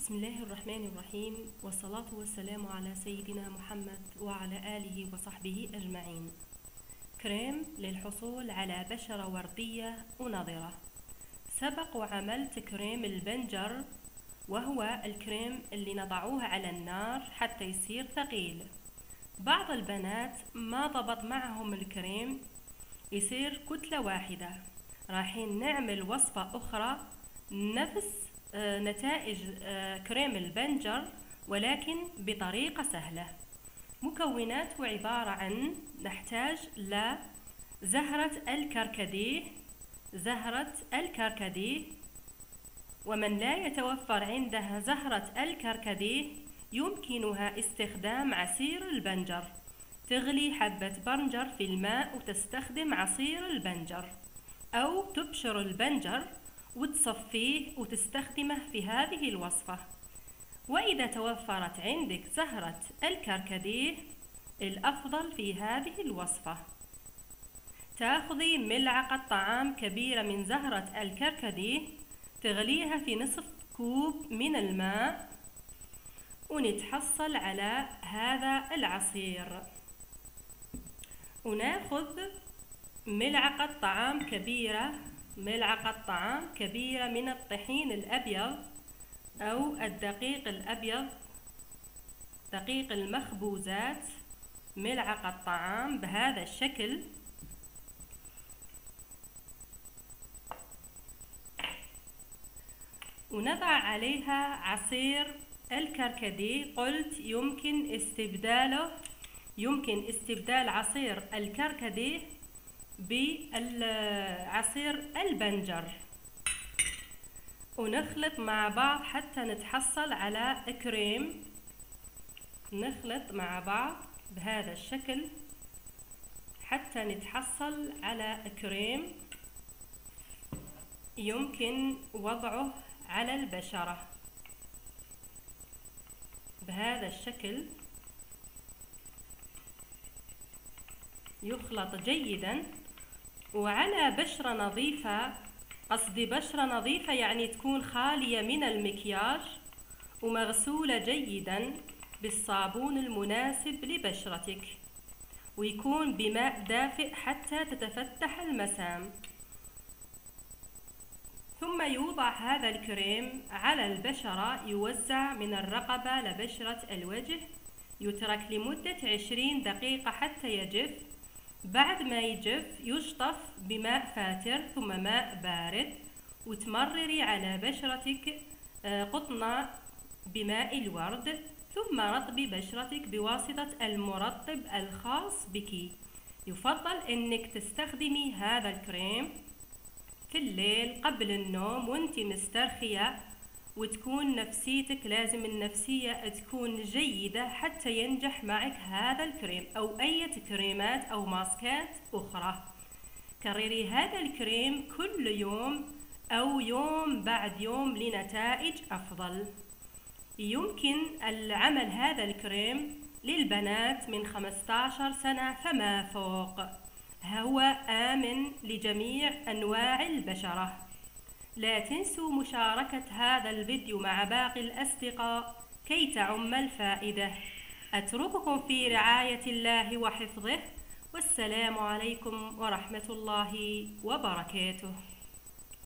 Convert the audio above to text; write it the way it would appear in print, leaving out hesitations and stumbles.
بسم الله الرحمن الرحيم، والصلاة والسلام على سيدنا محمد وعلى آله وصحبه أجمعين. كريم للحصول على بشرة وردية ونضرة. سبق وعملت كريم البنجر، وهو الكريم اللي نضعوه على النار حتى يصير ثقيل. بعض البنات ما ضبط معهم الكريم يصير كتلة واحدة. رايحين نعمل وصفة أخرى نفس نتائج كريم البنجر ولكن بطريقة سهلة. مكونات عبارة عن نحتاج لزهرة الكركديه، ومن لا يتوفر عندها زهرة الكركديه يمكنها استخدام عصير البنجر. تغلي حبة بنجر في الماء وتستخدم عصير البنجر، أو تبشر البنجر وتصفيه وتستخدمه في هذه الوصفة. وإذا توفرت عندك زهرة الكركديه الأفضل في هذه الوصفة. تأخذي ملعقة طعام كبيرة من زهرة الكركديه، تغليها في نصف كوب من الماء ونتحصل على هذا العصير. وناخذ ملعقة طعام كبيرة من الطحين الأبيض أو الدقيق الأبيض، دقيق المخبوزات، ملعقة طعام بهذا الشكل. ونضع عليها عصير الكركديه. قلت يمكن استبدال عصير الكركديه بعصير البنجر، ونخلط مع بعض حتى نتحصل على كريم. نخلط مع بعض بهذا الشكل حتى نتحصل على كريم يمكن وضعه على البشرة بهذا الشكل. يخلط جيدا وعلى بشرة نظيفة. قصدي بشرة نظيفة يعني تكون خالية من المكياج ومغسولة جيدا بالصابون المناسب لبشرتك، ويكون بماء دافئ حتى تتفتح المسام. ثم يوضع هذا الكريم على البشرة، يوزع من الرقبة لبشرة الوجه، يترك لمدة 20 دقيقة حتى يجف. بعد ما يجف يشطف بماء فاتر ثم ماء بارد، وتمرري على بشرتك قطنة بماء الورد، ثم رطبي بشرتك بواسطة المرطب الخاص بك. يفضل انك تستخدمي هذا الكريم في الليل قبل النوم وانت مسترخية، وتكون نفسيتك، لازم النفسية تكون جيدة حتى ينجح معك هذا الكريم أو أي كريمات أو ماسكات أخرى. كرري هذا الكريم كل يوم أو يوم بعد يوم لنتائج أفضل. يمكن العمل هذا الكريم للبنات من 15 سنة فما فوق. هو آمن لجميع أنواع البشرة. لا تنسوا مشاركة هذا الفيديو مع باقي الأصدقاء كي تعم الفائدة. أترككم في رعاية الله وحفظه، والسلام عليكم ورحمة الله وبركاته.